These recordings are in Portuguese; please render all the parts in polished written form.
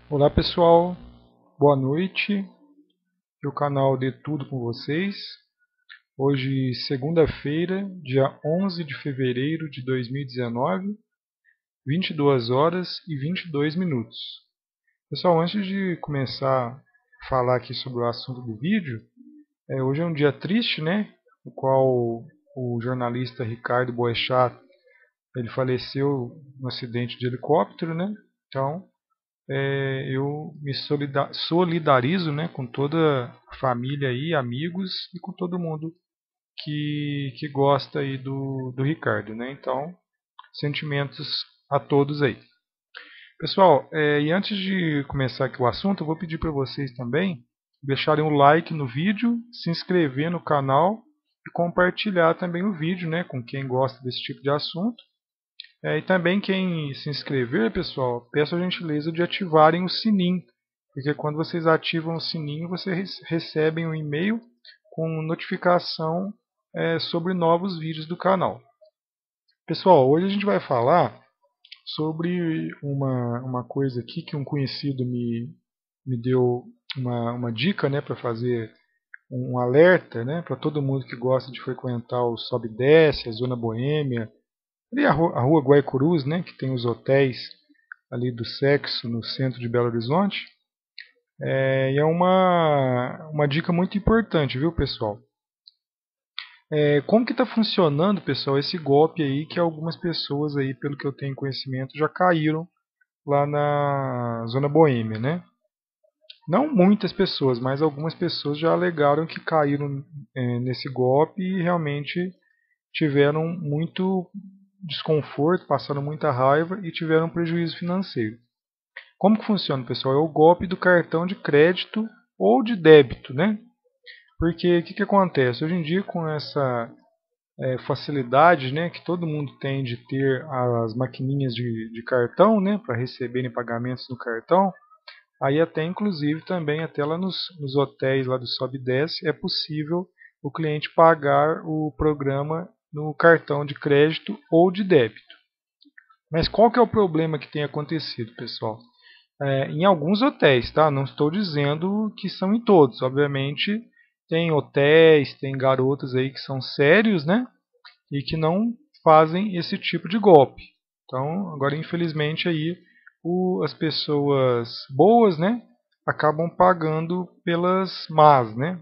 Olá pessoal, boa noite. Aqui é o canal De Tudo com vocês. Hoje, segunda-feira, dia 11 de fevereiro de 2019, 22 horas e 22 minutos. Pessoal, antes de começar a falar aqui sobre o assunto do vídeo, hoje é um dia triste, né? No qual o jornalista Ricardo Boechat ele faleceu no acidente de helicóptero, né? Então, eu me solidarizo, né, com toda a família aí, amigos e com todo mundo que gosta aí do Ricardo, né? Então, sentimentos a todos aí. Pessoal, e antes de começar aqui o assunto, eu vou pedir para vocês também deixarem um like no vídeo, se inscrever no canal e compartilhar também o vídeo, né, com quem gosta desse tipo de assunto. E também quem se inscrever, pessoal, peço a gentileza de ativarem o sininho, porque quando vocês ativam o sininho, vocês recebem um e-mail com notificação sobre novos vídeos do canal. Pessoal, hoje a gente vai falar sobre uma coisa aqui que um conhecido me deu uma dica, né, para fazer um alerta, né, para todo mundo que gosta de frequentar o Sobe e Desce, a Zona Boêmia, ali a rua Guaicurus, né, que tem os hotéis ali do sexo no centro de Belo Horizonte. E é uma dica muito importante, viu, pessoal? Como que está funcionando, pessoal, esse golpe aí que algumas pessoas aí, pelo que eu tenho conhecimento, já caíram lá na Zona Boêmia, né? Não muitas pessoas, mas algumas pessoas já alegaram que caíram nesse golpe e realmente tiveram muito desconforto, passaram muita raiva e tiveram prejuízo financeiro. Como que funciona, pessoal? É o golpe do cartão de crédito ou de débito, né? Porque o que acontece? Hoje em dia, com essa facilidade, né, que todo mundo tem de ter as maquininhas de cartão, né, para receberem pagamentos no cartão, aí até inclusive também até lá nos hotéis lá do Sobe e Desce é possível o cliente pagar o programa no cartão de crédito ou de débito. Mas qual que é o problema que tem acontecido, pessoal? Em alguns hotéis, tá? Não estou dizendo que são em todos. Obviamente, tem hotéis, tem garotas aí que são sérios, né? E que não fazem esse tipo de golpe. Então, agora infelizmente aí as pessoas boas, né? Acabam pagando pelas más, né?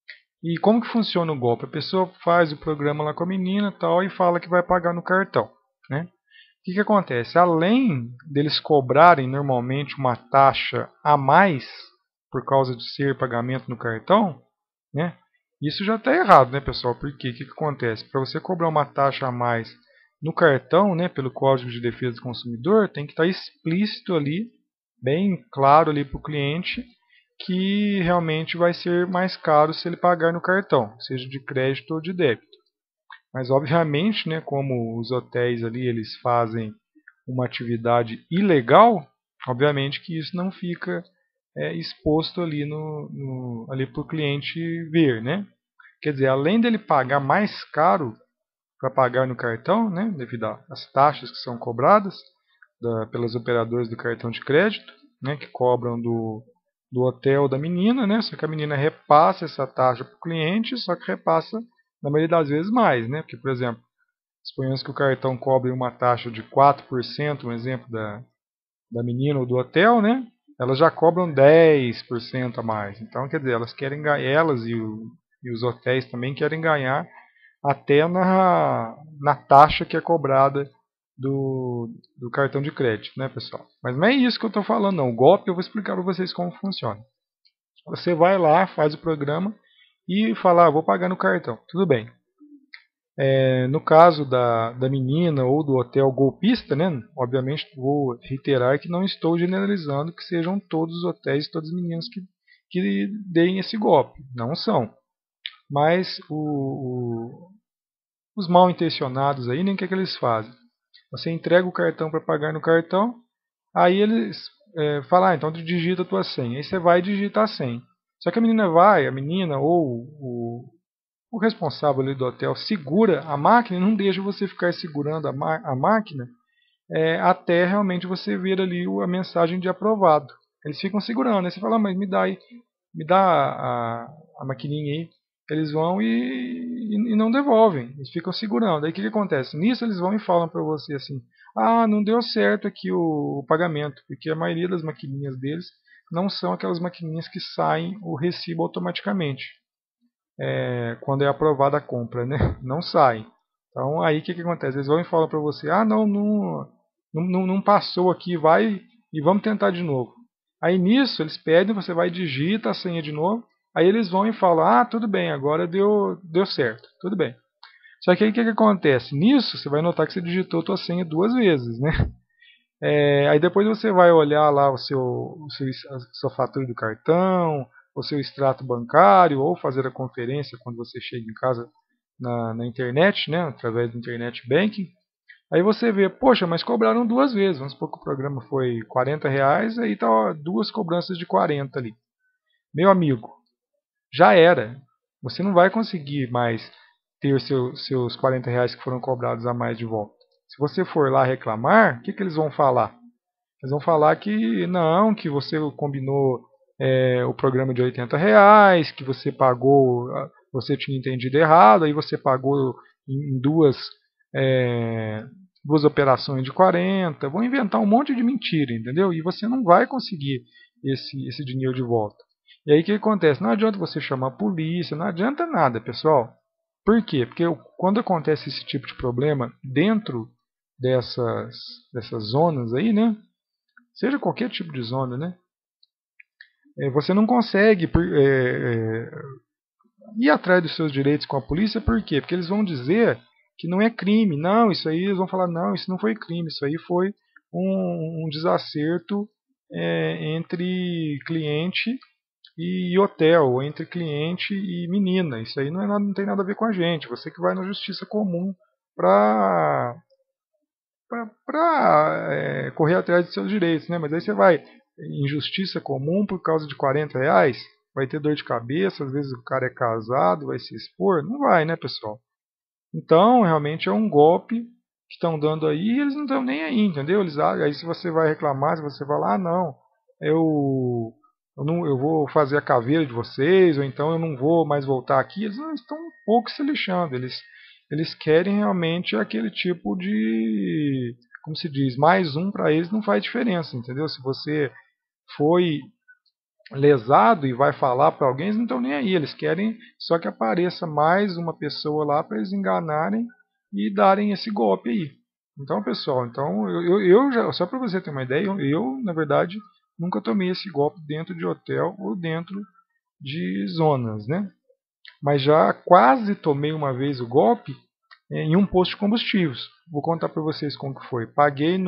E como que funciona o golpe? A pessoa faz o programa lá com a menina tal e fala que vai pagar no cartão, né? O que acontece? Além deles cobrarem normalmente uma taxa a mais por causa de ser pagamento no cartão, né? Isso já está errado, né, pessoal? Porque o que acontece? Para você cobrar uma taxa a mais no cartão, né, pelo Código de Defesa do Consumidor, tem que estar explícito ali, bem claro ali para o cliente, que realmente vai ser mais caro se ele pagar no cartão, seja de crédito ou de débito. Mas obviamente, né, como os hotéis ali eles fazem uma atividade ilegal, obviamente que isso não fica exposto ali ali para o cliente ver, né? Quer dizer, além dele pagar mais caro para pagar no cartão, né, devido às taxas que são cobradas pelas operadoras do cartão de crédito, né, que cobram do hotel da menina, né? Só que a menina repassa essa taxa para o cliente, só que repassa na maioria das vezes mais, né? Porque, por exemplo, suponhamos que o cartão cobre uma taxa de 4%, um exemplo da menina ou do hotel, né? Elas já cobram 10% a mais. Então, quer dizer, elas querem ganhar, e os hotéis também querem ganhar até na taxa que é cobrada do cartão de crédito, né, pessoal? Mas não é isso que eu estou falando, não. O golpe eu vou explicar para vocês como funciona. Você vai lá, faz o programa e fala, vou pagar no cartão. Tudo bem. No caso da menina ou do hotel golpista, né, obviamente vou reiterar que não estou generalizando que sejam todos os hotéis, todas as meninas que deem esse golpe. Não são. Mas os mal intencionados aí, nem o que eles fazem? Você entrega o cartão para pagar no cartão, aí eles falam, então tu digita a tua senha. Aí você vai digitar a senha. Só que a menina ou o responsável ali do hotel segura a máquina e não deixa você ficar segurando a máquina até realmente você ver ali a mensagem de aprovado. Eles ficam segurando. Aí você fala, mas me dá aí, me dá a maquininha aí. Eles vão e não devolvem. Eles ficam segurando. Aí o que acontece? Nisso eles vão e falam para você assim: ah, não deu certo aqui o pagamento, porque a maioria das maquininhas deles não são aquelas maquininhas que saem o recibo automaticamente quando é aprovada a compra, né? Não sai. Então aí o que acontece? Eles vão e falam para você: ah, não passou aqui, vai e vamos tentar de novo. Aí nisso eles pedem, você vai e digita a senha de novo. Aí eles vão e falam: ah, tudo bem, agora deu certo, tudo bem. Só que aí o que acontece? Nisso você vai notar que você digitou a sua senha duas vezes, né? Aí depois você vai olhar lá a sua fatura do cartão, o seu extrato bancário, ou fazer a conferência quando você chega em casa na internet, né, através do internet banking. Aí você vê, poxa, mas cobraram duas vezes. Vamos supor que o programa foi R$ 40, aí tá duas cobranças de 40 ali. Meu amigo, já era. Você não vai conseguir mais ter seus R$ 40 que foram cobrados a mais de volta. Se você for lá reclamar, o que eles vão falar? Eles vão falar que não, que você combinou o programa de R$ 80, que você pagou, você tinha entendido errado, aí você pagou em duas operações de 40. Vão inventar um monte de mentira, entendeu? E você não vai conseguir esse dinheiro de volta. E aí o que acontece? Não adianta você chamar a polícia, não adianta nada, pessoal. Por quê? Porque quando acontece esse tipo de problema dentro dessas zonas aí, né? Seja qualquer tipo de zona, né? Você não consegue ir atrás dos seus direitos com a polícia, por quê? Porque eles vão dizer que não é crime. Não, isso aí eles vão falar, não, isso não foi crime, isso aí foi um desacerto entre cliente e hotel, ou entre cliente e menina. Isso aí não tem nada a ver com a gente. Você que vai na justiça comum para correr atrás dos seus direitos, né? Mas aí você vai em justiça comum por causa de R$ 40, vai ter dor de cabeça, às vezes o cara é casado, vai se expor, não vai, né, pessoal? Então, realmente é um golpe que estão dando aí e eles não estão nem aí, entendeu? Aí se você vai reclamar, se você vai lá, não, eu vou fazer a caveira de vocês, ou então eu não vou mais voltar aqui, eles não estão um pouco se lixando, eles querem realmente aquele tipo de, como se diz, mais um para eles não faz diferença, entendeu? Se você foi lesado e vai falar para alguém, eles não estão nem aí, eles querem só que apareça mais uma pessoa lá para eles enganarem e darem esse golpe aí. Então, pessoal, então eu já, só para você ter uma ideia, eu na verdade nunca tomei esse golpe dentro de hotel ou dentro de zonas, né? Mas já quase tomei uma vez o golpe em um posto de combustíveis. Vou contar para vocês como que foi. Paguei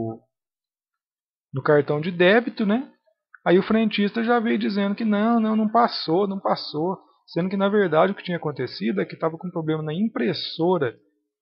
no cartão de débito, né? Aí o frentista já veio dizendo que não passou, não passou. Sendo que na verdade o que tinha acontecido é que estava com problema na impressora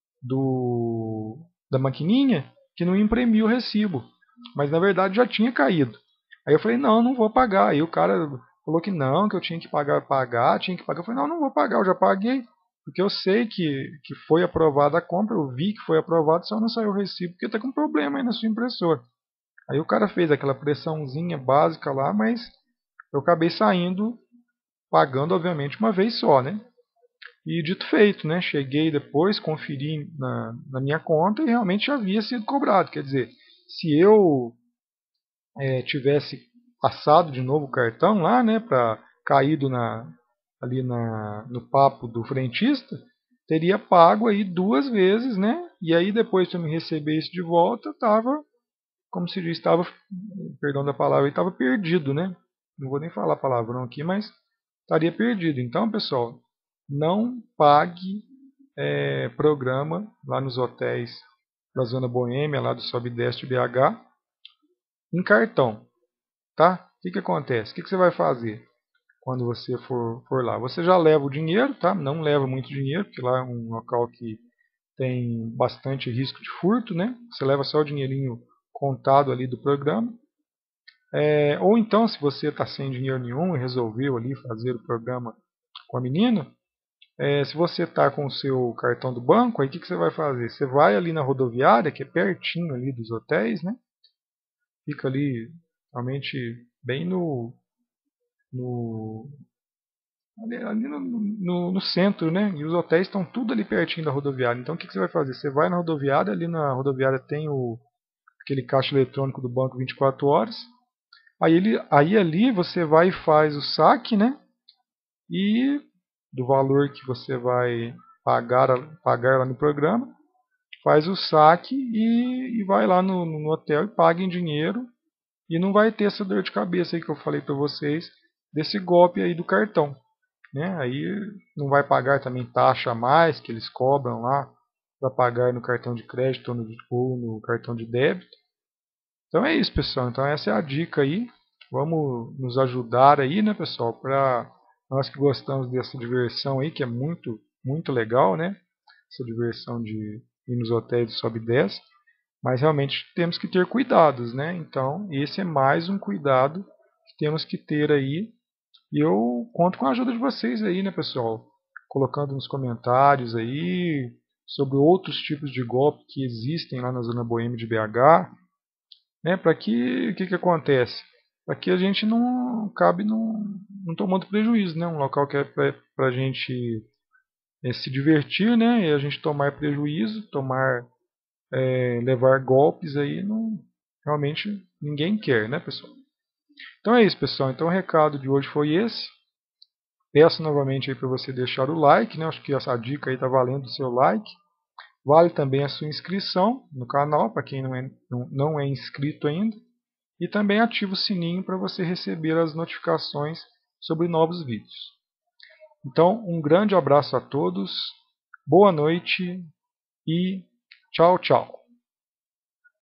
da maquininha que não imprimiu o recibo. Mas na verdade já tinha caído. Aí eu falei, não vou pagar. Aí o cara falou que não, que eu tinha que pagar, tinha que pagar. Eu falei, não vou pagar, eu já paguei. Porque eu sei que foi aprovada a compra, eu vi que foi aprovado, só não saiu o recibo porque está com problema aí na sua impressora. Aí o cara fez aquela pressãozinha básica lá, mas eu acabei saindo, pagando obviamente uma vez só, né? E dito feito, né? Cheguei depois, conferi na minha conta e realmente havia sido cobrado. Quer dizer, se eu tivesse passado de novo o cartão lá, né, para caído ali no papo do frentista, teria pago aí duas vezes, né? E aí depois que eu me receber isso de volta, estava, como se diz, estava, perdão da palavra, estava perdido, né? Não vou nem falar palavrão aqui, mas estaria perdido. Então, pessoal, não pague programa lá nos hotéis da Zona Boêmia, lá do Sobe e Desce BH, em cartão, tá? O que acontece? O que você vai fazer quando você for lá? Você já leva o dinheiro, tá? Não leva muito dinheiro, porque lá é um local que tem bastante risco de furto, né? Você leva só o dinheirinho contado ali do programa. Ou então, se você está sem dinheiro nenhum e resolveu ali fazer o programa com a menina, se você está com o seu cartão do banco, aí o que você vai fazer? Você vai ali na rodoviária, que é pertinho ali dos hotéis, né? Fica ali realmente bem no, ali no centro, né? E os hotéis estão tudo ali pertinho da rodoviária. Então o que você vai fazer? Você vai na rodoviária, ali na rodoviária tem aquele caixa eletrônico do banco 24 horas. Aí ali você vai e faz o saque, né? E do valor que você vai pagar lá no programa, faz o saque e vai lá no hotel e paga em dinheiro. E não vai ter essa dor de cabeça aí que eu falei para vocês, desse golpe aí do cartão. Né? Aí não vai pagar também taxa a mais que eles cobram lá para pagar no cartão de crédito ou no cartão de débito. Então é isso, pessoal. Então essa é a dica aí. Vamos nos ajudar aí, né, pessoal? Para nós que gostamos dessa diversão aí, que é muito, muito legal, né? Essa diversão de ir nos hotéis de sobe e desce. Mas realmente temos que ter cuidados, né? Então esse é mais um cuidado que temos que ter aí. E eu conto com a ajuda de vocês aí, né, pessoal? Colocando nos comentários aí sobre outros tipos de golpe que existem lá na zona boêmia de BH, né? Para que o que acontece? Para que a gente não acabe não tomando prejuízo, né? Um local que é para a gente se divertir, né? E a gente tomar prejuízo, levar golpes aí, não, realmente ninguém quer, né, pessoal? Então é isso, pessoal. Então o recado de hoje foi esse. Peço novamente aí para você deixar o like, né? Acho que essa dica aí está valendo o seu like. Vale também a sua inscrição no canal, para quem não é inscrito ainda. E também ativa o sininho para você receber as notificações sobre novos vídeos. Então, um grande abraço a todos, boa noite e tchau, tchau.